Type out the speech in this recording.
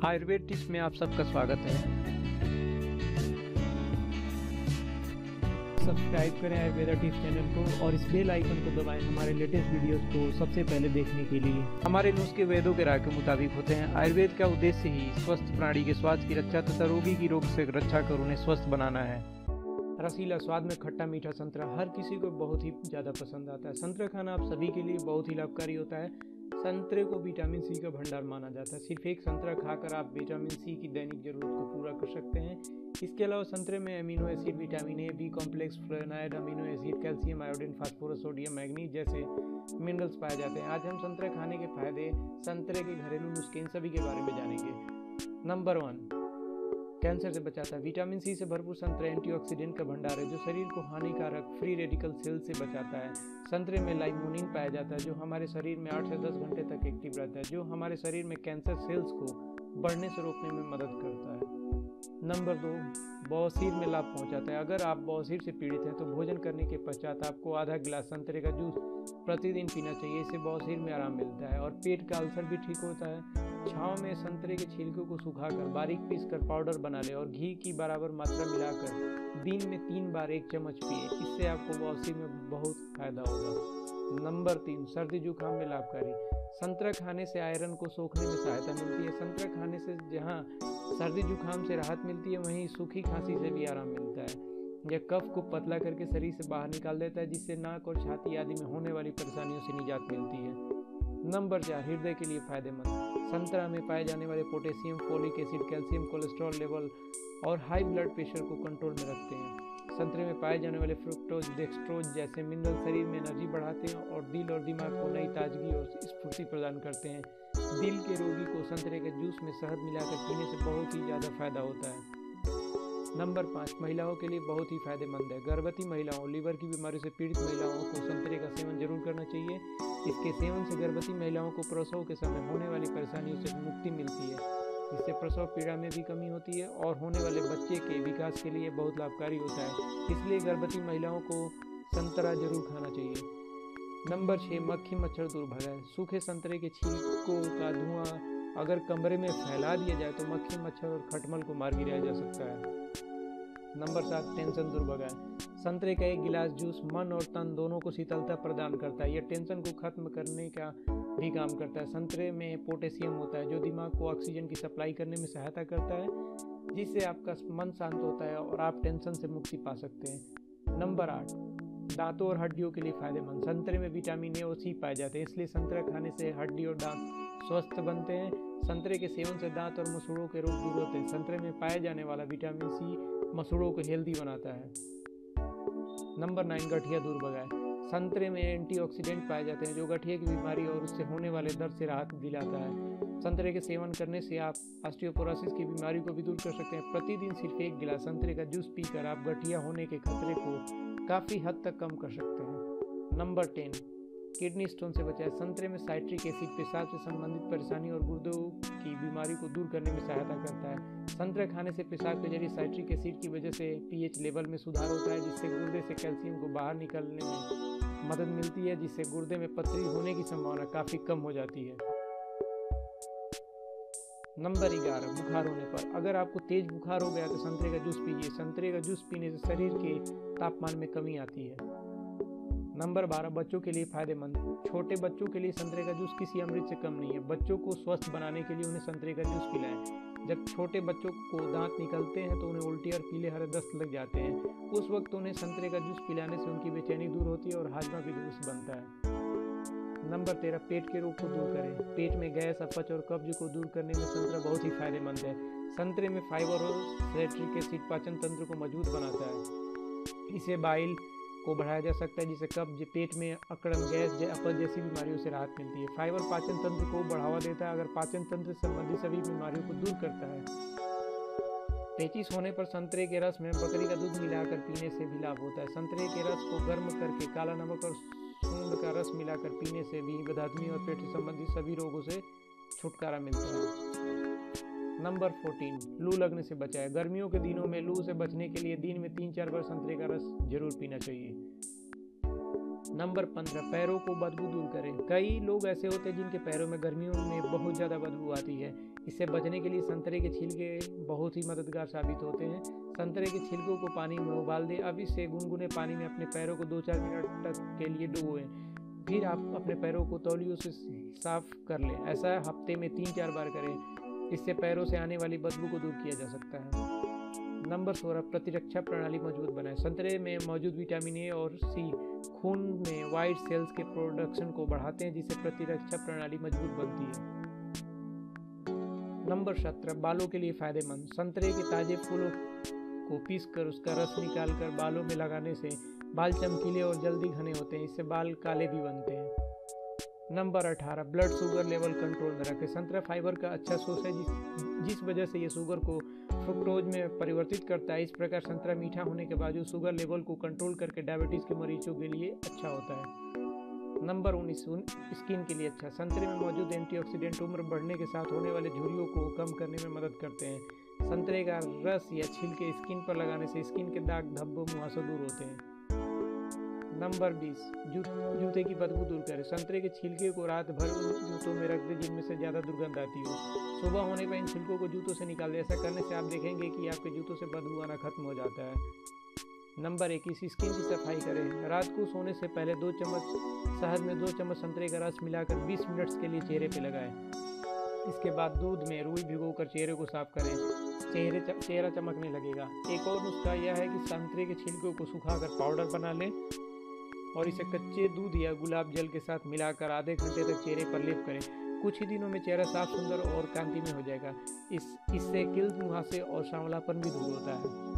Ayurveda tips में आप सबका स्वागत है। सब्सक्राइब करें आयुर्वेदा टिप्स चैनल को और इस बेल आइकन को दबाएं हमारे लेटेस्ट वीडियोस को सबसे पहले देखने के लिए। हमारे नुस्खे वेदों के राय के मुताबिक होते हैं। आयुर्वेद का उद्देश्य ही स्वस्थ प्राणी के स्वास्थ्य की रक्षा तथा रोगी की रोग से रक्षा कर उन्हें स्वस्थ बनाना है। रसीला स्वाद में खट्टा मीठा संतरा हर किसी को बहुत ही ज़्यादा पसंद आता है। संतरा खाना आप सभी के लिए बहुत ही लाभकारी होता है। संतरे को विटामिन सी का भंडार माना जाता है। सिर्फ एक संतरा खाकर आप विटामिन सी की दैनिक जरूरत को पूरा कर सकते हैं। इसके अलावा संतरे में amino acid, vitamin A, B complex, fluoride, amino acid, calcium, iodine, phosphorus, sodium, manganese जैसे मिनरल्स पाए जाते हैं। आज हम संतरा खाने के फायदे, संतरे के घरेलू नुस्खे, इन सभी के बारे में जानेंगे। नंबर 1, कैंसर से बचाता है। विटामिन सी से भरपूर संतरा एंटीऑक्सीडेंट का भंडार है जो शरीर को हानिकारक फ्री रेडिकल सेल से बचाता है। संतरे में लाइमोनिन पाया जाता है जो हमारे शरीर में 8 से 10 घंटे तक एक्टिव रहता है, जो हमारे शरीर में कैंसर सेल्स को बढ़ने से रोकने में मदद करता है। नंबर 2, बवासीर में लाभ पहुंचाता है। अगर आप बवासीर से पीड़ित हैं तो भोजन करने के पश्चात आपको आधा गिलास संतरे का जूस प्रतिदिन पीना चाहिए। इससे बवासीर में आराम मिलता है और पेट का अल्सर भी ठीक होता है। छांव में संतरे के छिलकों को सुखाकर बारीक पीसकर पाउडर बना लें और घी की बराबर मात्रा मिलाकर दिन में 3 बार 1 चम्मच पिए। इससे आपको बवासीर में बहुत फायदा होगा। नंबर 3, सर्दी जुकाम में लाभकारी। संतरा खाने से आयरन को सोखने में सहायता मिलती है। संतरा खाने से जहां सर्दी जुकाम से राहत मिलती है वहीं सूखी खांसी से भी आराम मिलता है। यह कफ को पतला करके शरीर से बाहर निकाल देता है जिससे नाक और छाती आदि में होने वाली परेशानियों से निजात मिलती है। नंबर 4, हृदय के लिए फायदेमंद। संतरा में पाए जाने वाले potassium, folic acid, calcium cholesterol level और हाई ब्लड प्रेशर को कंट्रोल में रखते हैं। संतरे में पाए जाने वाले फ्रुक्टोज, डेक्सट्रोज जैसे मिनरल शरीर में एनर्जी बढ़ाते हैं और दिल और दिमाग को नई ताजगी और स्फूर्ति प्रदान करते हैं। दिल के रोगी को संतरे के जूस में शहद मिलाकर पीने से बहुत ही ज़्यादा फायदा होता है। नंबर 5, महिलाओं के लिए बहुत ही फायदेमंद है। गर्भवती महिलाओं, लीवर की बीमारी से पीड़ित महिलाओं को संतरे का सेवन जरूर करना चाहिए। इसके सेवन से गर्भवती महिलाओं को प्रसव के समय होने वाली परेशानियों से मुक्ति मिलती है, जिससे प्रसव पीड़ा में भी कमी होती है और होने वाले बच्चे के विकास के लिए बहुत लाभकारी होता है। इसलिए गर्भवती महिलाओं को संतरा जरूर खाना चाहिए। नंबर 6, मक्खी मच्छर दूर भगाए। सूखे संतरे के छिलकों का धुआं अगर कमरे में फैला दिया जाए तो मक्खी मच्छर और खटमल को मार गिराया जा सकता है। नंबर 7, टेंशन दूर भगाए। संतरे का 1 गिलास जूस मन और तन दोनों को शीतलता प्रदान करता है। यह टेंशन को खत्म करने का भी काम करता है। संतरे में पोटेशियम होता है जो दिमाग को ऑक्सीजन की सप्लाई करने में सहायता करता है, जिससे आपका मन शांत होता है और आप टेंशन से मुक्ति पा सकते हैं। नंबर 8, दांतों और हड्डियों के लिए फायदेमंद। संतरे में विटामिन ए और सी पाए जाते हैं, इसलिए संतरा खाने से हड्डी और दांत स्वस्थ बनते हैं। संतरे के सेवन से दांत और मसूड़ों के रोग दूर होते हैं। संतरे में पाए जाने वाला विटामिन सी मसूड़ों को हेल्दी बनाता है। नंबर 9, गठिया दूर भगाए। संतरे में एंटीऑक्सीडेंट पाए जाते हैं जो गठिया की बीमारी और उससे होने वाले दर्द से राहत दिलाता है। संतरे के सेवन करने से आप ऑस्टियोपोरोसिस की बीमारी को भी दूर कर सकते हैं। प्रतिदिन सिर्फ 1 गिलास संतरे का जूस पीकर आप गठिया होने के खतरे को काफ़ी हद तक कम कर सकते हैं। नंबर 10, किडनी स्टोन से बचाए। संतरे में साइट्रिक एसिड पेशाब से संबंधित परेशानी और गुर्दों की बीमारी को दूर करने में सहायता करता है। संतरा खाने से पेशाब के जरिए साइट्रिक एसिड की वजह से पीएच लेवल में सुधार होता है, जिससे गुर्दे से कैल्शियम को बाहर निकलने में मदद मिलती है, जिससे गुर्दे में पथरी होने की संभावना काफ़ी कम हो जाती है। नंबर 11, बुखार होने पर। अगर आपको तेज बुखार हो गया तो संतरे का जूस पीजिए। संतरे का जूस पीने से शरीर के तापमान में कमी आती है। नंबर 12, बच्चों के लिए फायदेमंद। छोटे बच्चों के लिए संतरे का जूस किसी अमृत से कम नहीं है। बच्चों को स्वस्थ बनाने के लिए उन्हें संतरे का जूस पिलाएं। जब छोटे बच्चों को दांत निकलते हैं तो उन्हें उल्टी और पीले हरे दस्त लग जाते हैं। उस वक्त उन्हें संतरे का जूस पिलाने से उनकी बेचैनी दूर होती है और हाजमा भी दुरुस्त बनता है। नंबर 13, पेट के रोग को दूर करें। पेट में गैस, अपच और कब्ज को दूर करने में संतरा बहुत ही फायदेमंद है। संतरे में फाइबर और साइट्रिक एसिड पाचन तंत्र को मजबूत बनाता है। इसे बाइल को बढ़ाया जा सकता है, जिससे कब्ज, पेट में अकड़न, गैस, अपच जैसी बीमारियों से राहत मिलती है। फाइबर पाचन तंत्र को बढ़ावा देता है, अगर पाचन तंत्र से संबंधित सभी बीमारियों को दूर करता है। पेचिश होने पर संतरे के रस में बकरी का दूध मिलाकर पीने से भी लाभ होता है। संतरे के रस को गर्म करके काला नमक और सूंड का रस मिलाकर पीने से भी बदहजमी और पेट से संबंधित सभी रोगों से छुटकारा मिलता है। नंबर 14, लू लगने से बचाए। गर्मियों के दिनों में लू से बचने के लिए दिन में 3-4 बार संतरे का रस जरूर पीना चाहिए। नंबर 15, पैरों को बदबू दूर करें। कई लोग ऐसे होते हैं जिनके पैरों में गर्मियों में बहुत ज़्यादा बदबू आती है। इससे बचने के लिए संतरे के छिलके बहुत ही मददगार साबित होते हैं। संतरे के छिलकों को पानी में उबाल दें। अब इसे गुनगुने पानी में अपने पैरों को 2-4 मिनट तक के लिए डुबोएं। फिर आप अपने पैरों को तौलियों से साफ कर लें। ऐसा हफ्ते में 3-4 बार करें। इससे पैरों से आने वाली बदबू को दूर किया जा सकता है। नंबर 16, प्रतिरक्षा प्रणाली मजबूत बनाएं। संतरे में मौजूद विटामिन ए और सी खून में वाइट सेल्स के प्रोडक्शन को बढ़ाते हैं, जिससे प्रतिरक्षा प्रणाली मजबूत बनती है। नंबर 17, बालों के लिए फायदेमंद। संतरे के ताजे फूलों को पीसकर उसका रस निकालकर बालों में लगाने से बाल चमकीले और जल्दी घने होते हैं। इससे बाल काले भी बनते हैं। Number 18, blood sugar level control में रखें। संतरा फाइबर का अच्छा सोर्स है, जिस वजह से ये शुगर को फ्रुक्टोज में परिवर्तित करता है। इस प्रकार संतरा मीठा होने के बावजूद शुगर लेवल को कंट्रोल करके डायबिटीज़ के मरीजों के लिए अच्छा होता है। नंबर 19, स्किन के लिए अच्छा। संतरे में मौजूद एंटीऑक्सीडेंट उम्र बढ़ने के साथ होने वाले झुर्रियों को कम करने में मदद करते हैं। संतरे का रस या छिलके स्किन पर लगाने से स्किन के दाग, धब्बों, मुहासे दूर होते हैं। नंबर 20, जूते की बदबू दूर करें। संतरे के छिलके को रात भर उन जूतों में रख दें जिनमें से ज़्यादा दुर्गंध आती हो। सुबह होने पर इन छिलकों को जूतों से निकाल दें। ऐसा करने से आप देखेंगे कि आपके जूतों से बदबू आना खत्म हो जाता है। नंबर 21, स्किन की सफाई करें। रात को सोने से पहले 2 चम्मच शहद में 2 चम्मच संतरे का रस मिलाकर 20 मिनट के लिए चेहरे पर लगाएं। इसके बाद दूध में रुई भिगोकर चेहरे को साफ करें। चेहरा चमकने लगेगा। एक और नुस्खा यह है कि संतरे के छिलकों को सुखाकर पाउडर बना लें और इसे कच्चे दूध या गुलाब जल के साथ मिलाकर आधे घंटे तक चेहरे पर लेप करें। कुछ ही दिनों में चेहरा साफ, सुंदर और कांतिमय हो जाएगा। इससे किल्स, मुहासे और सांवलापन भी दूर होता है।